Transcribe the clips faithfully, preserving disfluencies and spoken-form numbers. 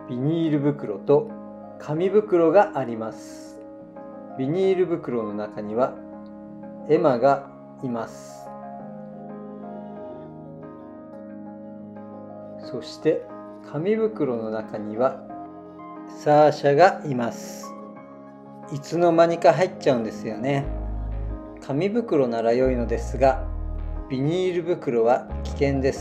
ビニール袋と紙袋があります。ビニール袋の中にはエマがいます。そして紙袋の中にはサーシャがいます。いつの間にか入っちゃうんですよね。紙袋なら良いのですが、ビニール袋は危険です。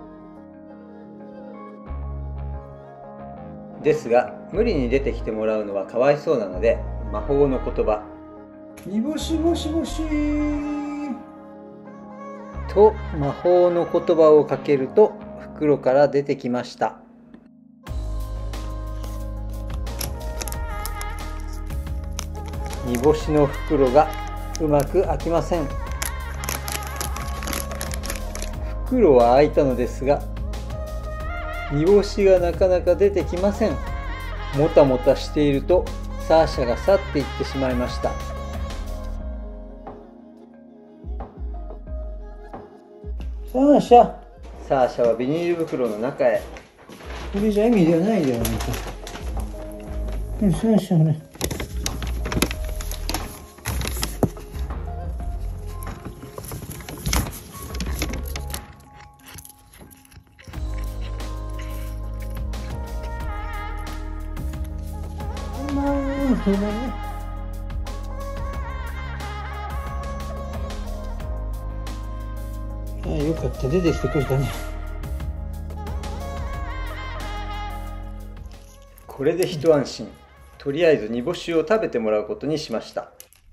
ですが、無理に出てきてもらうのはかわいそうなので、魔法の言葉にぼしぼしぼしと魔法の言葉をかけると袋から出てきました。煮干しの袋がうまく開きません。袋は開いたのですが、煮干しがなかなか出てきません。もたもたしているとサーシャが去っていってしまいました。 サーシャサーシャはビニール袋の中へ。 これじゃ意味ではないではないか。サーシャね。まあ、ごめんね。ああ、よかった、出てきてくれたね。 これで一安心。とりあえず煮干しを食べてもらうことにしました。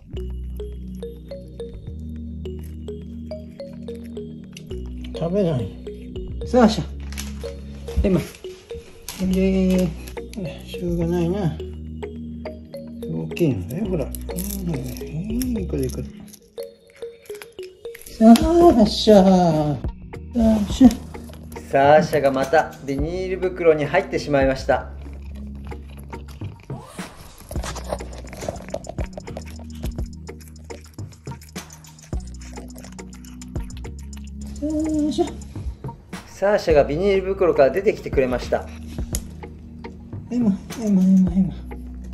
食べない。サーシャ、エマ、おいでー。しょうがないな。大きいのだよ、ほら。いい子でいい子で。サーシャ、サーシャ。 サーシャがまたビニール袋に入ってしまいました。 サーシャ。 サーシャがビニール袋から出てきてくれました。 エマ、エマ、エマ、エマ。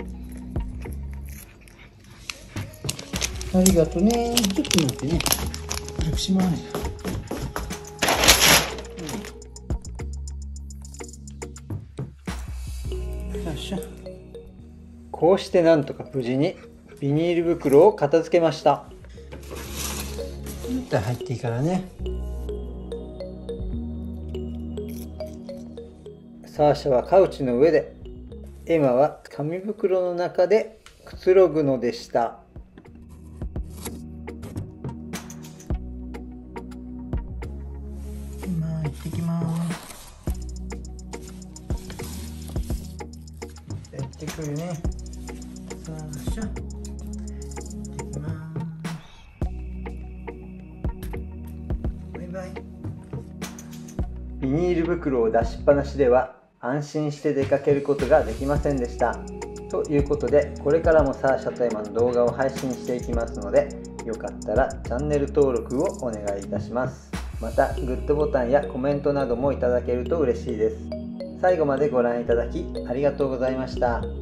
ありがとね。ちょっと待ってね。早くしまわないと。よっしゃ。 こうしてなんとか無事にビニール袋を片付けました。 入っていいからね。 サーシャはカウチの上で、エマは紙袋の中でくつろぐのでした。 今行ってきます。行ってくるね。さあしゃ。行ってきます。バイバイ。 ビニール袋を出しっぱなしでは安心して出かけることができませんでした。ということで、これからもサーシャとエマの動画を配信していきますので、よかったらチャンネル登録をお願いいたします。また、グッドボタンやコメントなどもいただけると嬉しいです。最後までご覧いただきありがとうございました。